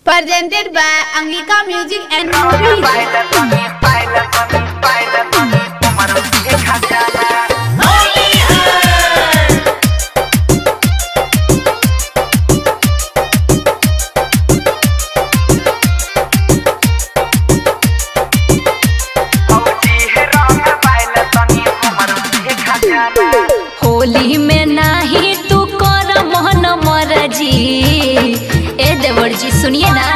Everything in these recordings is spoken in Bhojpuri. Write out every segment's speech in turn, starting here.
Presented by Angika Music and Movies. Holi में नाही तू कर मोहन मरजी। ए देवर जी सुनिए ना,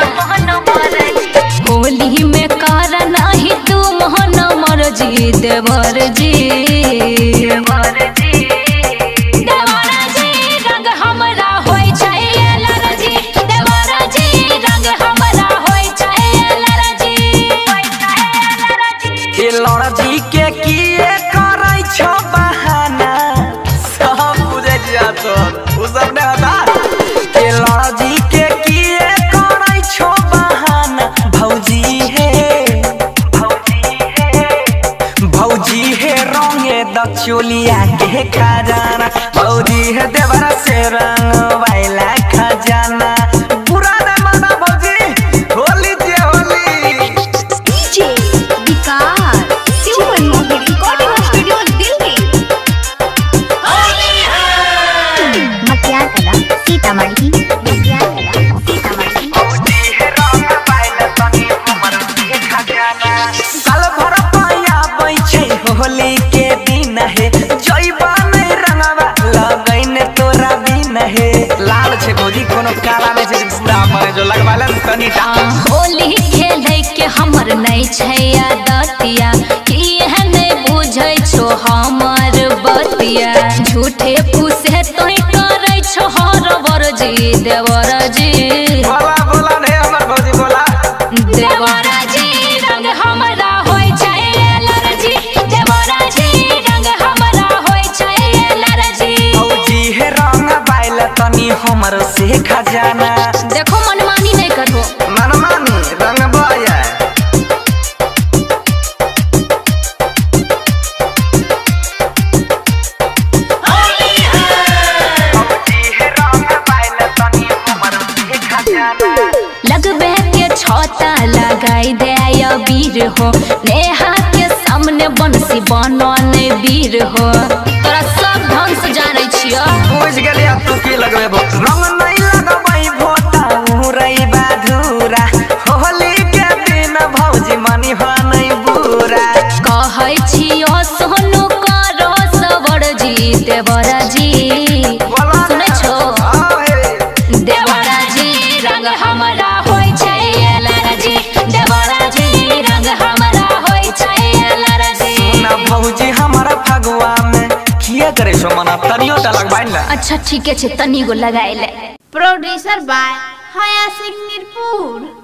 होली में कर नाही तू मोहन मरजी। देवर जी रंग हमरा होय छै लरजी। देवर जी रंग हमरा होय छै लरजी। ए लरजी के किए करै छ बहाना, सब बुझे जिया तो उ सब ने हटा। ए लरजी के किए करै छ बहाना, भौजी हे रंगे द चोलिया के खजाना। भौजी हे देवरा से रंग वाला खजाना। पूरा जमाना भौजी होली जे Holi. DJ Vikas Suman Mohini recording studio Delhi. Makyar Kala Sitamarhi. साल भर पाया बैठे होली के दिन है। जइबा में रंगवा लगैन तोरा बिन है। लाल छे भौजी कोनो काला में छे पूरा में जो लगवाला तनी टा। होली खेले के हमर नहीं छै आदतिया, कि एहने बुझै छो हमर बतिया। झूठे फूसे तोय करै छो हर बरजी। देवर जी बोला ने हमर भौजी बोला। देवर जी रंग हमरा होय छै लरजी। देवर जी रंग हमरा होय छै लरजी। भौजी हे रंग बाइल तनी हमर से खजाना। देखो मनमानी नहीं करो। मनमानी रंग बाया लगबे के छता लगाई दे वीर हो। नेहा के सामने बंसी बनन वीर हो। तोरा सब ढंग से जानै छियो। बुझ गेली अब तू की लगबे भो। रंग नहीं लगबै भोता उरई बाधुरा। होली के दिन भौजी मनी हो नहीं बुरा। कहै छियो सोनू करो सबर जी। देवर जी सुनै छो। देवर जी रंग हमरा होय छै लरजी। देवर जी रंग हमरा होय छै लरजी। ना भौजी हमारा फगवा में किया करे सो मना तनियो टा लगबाइन ला। अच्छा ठीक है, तनी गो लगाए ले। Producer by Haya Singh Nirpur।